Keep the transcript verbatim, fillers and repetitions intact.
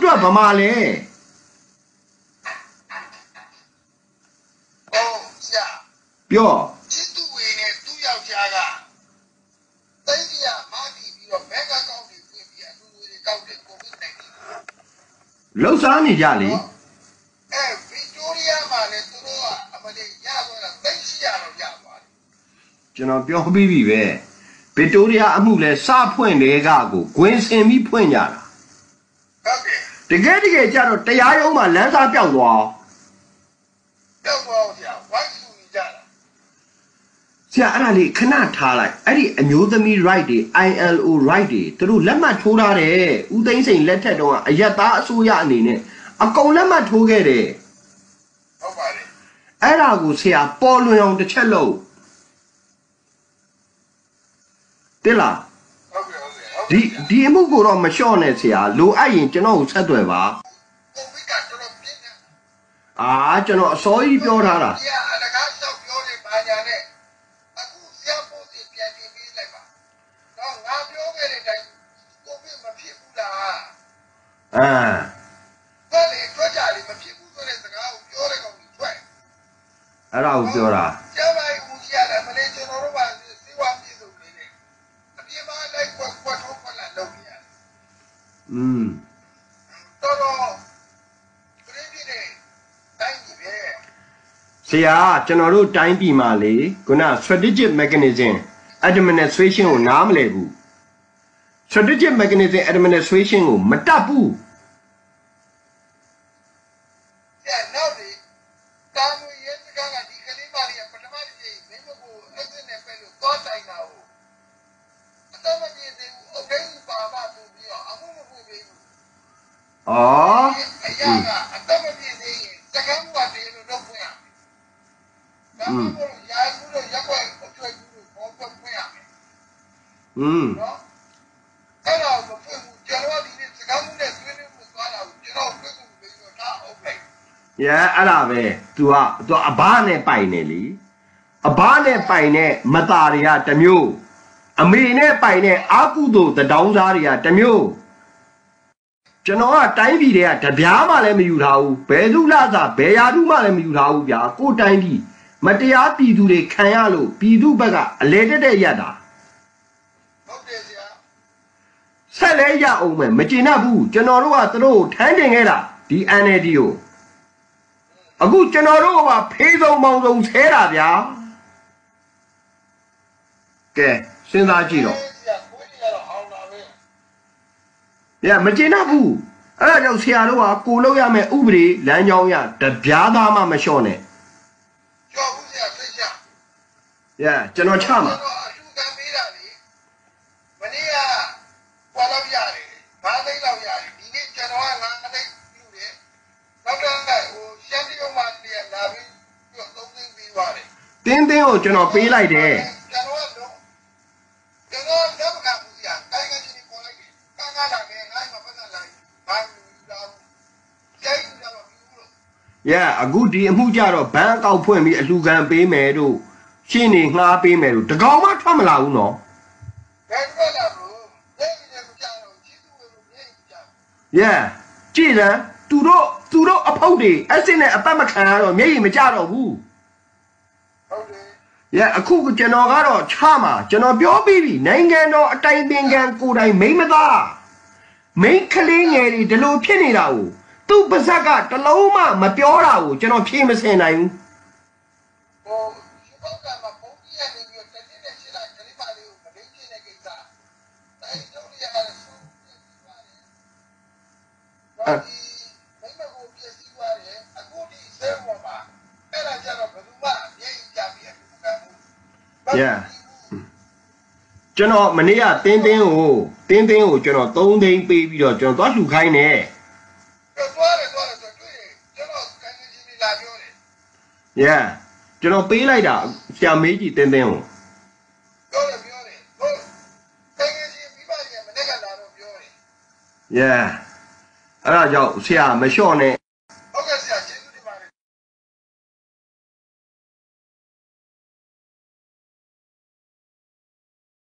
အတွက်ဗမာလဲဟုတ်ဆရာပြောချစ်သူဝေနဲ့သူ့ယောက်ျားကတိတ်ရမာတီပြီးတော့ဘက်ကကောက်ပြီးပြင်ပြီးအတူတူတွေကောက်တယ်ကိုဗစ်နိုင်တယ်လှုပ်ရှားနေကြလေအဲဗီတိုးရီးယားမှာလည်းသူတို့ကအမလေးရသွားတာသိရှိရတော့ရသွားတယ်ကျွန်တော်ပြောပြီးပြီပဲဗီတိုးရီးယားအမှုလဲစဖွင့်တဲ့ကကိုဂွင်စင်ပြီးဖွင့်ကြတာဟုတ်တယ်တကယ်တကယ်ကြတော့တရားရုံးမှာလမ်းစားပြောက်သွားပျောက်သွားဆရာဝိုင်းစုနေကြတာဆရာအဲ့ဒါလေးခဏထားလိုက်အဲ့ဒီအမျိုးသမီး right တွေ I L O right တွေသူတို့လက်မှတ်ထိုးထားတယ်ဦးသိန်းစိန်လက်ထက်တော့အယက်သားအစိုးရအနေနဲ့အကုန်လက်မှတ်ထိုးခဲ့တယ်ဟုတ်ပါတယ်အဲ့ဒါကိုဆရာပေါ်လွင်အောင်တစ်ချက်လို့တိလားဟုတ်ကဲ့ဟုတ်ကဲ့ဒီဒီအမှုကိုတော့မလျှော့နဲ့ဆရာလိုအပ်ရင်ကျွန်တော်ကိုဆက်သွယ်ပါကိုဗစ်ကတော်တော်ပြင်းတယ်အာကျွန်တော်အစောကြီးပြောထားတာဆရာအလကားလျှောက်ပြောနေပါညာနဲ့အခုဆရာပို့စီပြန်ပြင်ပေးလိုက်ပါတော့ငါပြောခဲ့တဲ့အတိုင်းကိုဗစ်မဖြစ်ဘူးလားအာဘာလဲထွက်ကြလေမဖြစ်ဘူးဆိုတဲ့စကားကိုပြောတဲ့ကောင်ကြီးထွက်အဲ့ဒါကိုပြောတာကျမကြီးဦးကြီးရတယ်မလေးကျွန်တော်တို့ကစီဝါပြည်စုံနေတယ်အပြင်မှာလိုက်ကွက်ကွက်ထုတ်ခွက်လာလုပ်နေရတယ်อืมတော်တော်ပြင်းပြင်းနဲ့တိုင်းကြီးပဲဆရာကျွန်တော်တို့တိုင်းပြည်မှာလေခုန strategic mechanism administration ကိုနားမလည်ဘူး strategic mechanism administration ကိုမတတ်ဘူးအဲ့နောက်ဒီတာမွေရဲစကားကဒီကလေးမလေးကပထမတစ်ချိန်မင်းတို့ကိုအဲ့ဒီနဲ့ပဲလို့သွားတိုင်တာကိုအတော့မပြည့်သေးဘူးအုတ်တိုင်းပါပါဆိုပြီးတော့အမှုမဖွင့်ပေးဘူးဩအရာကအတော့မပြည့်သေးရင်စကားကတည်းကတော့ဖွင့်ရမယ်ဒါမှမဟုတ်ရာယူလို့ရက်ွက်အကျွေးဘူးလို့ဘောဖွင့်ရမယ်อืมနော်အဲ့တော့မဖွင့်ဘူးကျွန်တော်ဒီနေ့စကားမှုနဲ့ဆွေးနွေးမှုသွားတာကိုကျွန်တော်ဖွင့်မှုပြီးတော့ဒါအုပ်လိုက်ရဲအဲ့ဒါပဲ तू က तू အဘနဲ့ပိုင်နေလေအဘနဲ့ပိုင်နဲ့မသားတွေကတမျိုးအမေနဲ့ပိုင်နဲ့အာကုသို့တဒေါင်းစားတွေကတမျိုးကျွန်တော်ကတိုင်းပြည်တွေကတပြားမှလည်းမယူထားဘူးဘယ်သူလသာဘယ်ရာသူမှလည်းမယူထားဘူးဗျာကိုတိုင်းပြည်မတရားပြည်သူတွေခံရလို့ပြည်သူဘက်ကအလဲတက်တဲ့ရက်တာဟုတ်တယ်ဆရာဆက်လဲရအောင်မယ်မကျေနပ်ဘူးကျွန်တော်တို့ကသူတို့ထမ်းတင်ခဲ့တာဒီ N L D ကိုအခုကျွန်တော်တို့ကဖေးဆုံးမောင်ဆုံးဆဲတာဗျာကဲစဉ်းစားကြည့်တော့ညမကျေနပ်ဘူးအဲ့ဒါကြောင့်ဆရာတို့ကကိုလို့ရမယ်ဥပဒေလမ်းကြောင်းရတပြားသားမှမလျှော့နဲ့ကျော်ဘူးဆရာသိချညကျွန်တော်ချမှာအလူကံပေးတာလေမနေ့ကဘာလို့ရတယ်ဘာသိလောက်ရတယ်ဒီနေ့ကျွန်တော်ကငါသိပြုတယ်နောက်တော့ဟိုရှမ်းပြည်မှာတည်းလာပြီးတော့သုံးသိန်းပေးပါတယ်တင်းတင်းကိုကျွန်တော်ပေးလိုက်တယ်ကျွန်တော်ကတော့ကျွန်တော်တော့ကဘူးဆရာတိုင်းကချင်းပေါ်လိုက်တယ်ကန်းကားတာပဲငါ့မှာပတ်သက်လာဘာလို့လာကျိုင်းလာမပြီးဘူးလို့ညအခုဒီအမှုကြတော့ဘန်းအကောက်ဖွင့်ပြီးအလှခံပေးမယ်တို့ရှင်းနေငှားပေးမယ်တို့တကောင်မှထွက်မလာဘူးနော်ဘယ်ထွက်လာလို့ဘယ်နေကြတော့ချစ်သူလို့မြင်ကြညကြည်စမ်းသူတို့သူတို့အဖုတ်တွေအစစ်နဲ့အပတ်မခံရတော့မျက်ရည်မကျတော့ဘူးဟုတ်တယ်ညအခုကျွန်တော်ကတော့ချမှာကျွန်တော်ပြောပြီးပြီနိုင်ငံတော်အတိုင်ပင်ခံကိုယ်တိုင်မိမသားမိန်းကလေးငယ်တွေဒီလိုဖြစ်နေတာကိုသူ့ပါဇက်ကတလုံးမှမပြောတာကိုကျွန်တော်ဖြေမစင်နိုင်ဘူးဟိုဒီဘောကမှာပုံကြီးရနေပြီးတနေ့နဲ့ရှိလာကလေးပါလေးကိုမသိချင်းတဲ့ကိစ္စအဲတို့ရရဆိုပြီးပါတယ်တော့ဒီမိမကိုပြည့်စည်သွားတယ်အခုဒီဆဲပေါ်မှာအဲ့ဒါကြတော့ဘယ်သူမှမျက်ရည်ကျပြီးအခုကမှု Yeah ကျွန်တော်မနေ့ကတင်းတင်းကိုတင်းတင်းကိုကျွန်တော်သုံးသိန်းပေးပြီးတော့ကျွန်တော်သွားလှူခိုင်းတယ်သွားတယ်သွားတယ်ဆိုတွေ့ကျွန်တော်ကန်ကြီးကြီးလာပြောတယ် Yeah ကျွန်တော်ပေးလိုက်တာဆရာမေးကြည့်တင်းတင်းကိုပြောတယ်ပြောတယ်ဟုတ်ကန်ကြီးမိဘကြီးမနေ့ကလာတော့ပြောတယ် Yeah အဲ့ဒါကြောင့်ဆရာမလျှော့နဲ့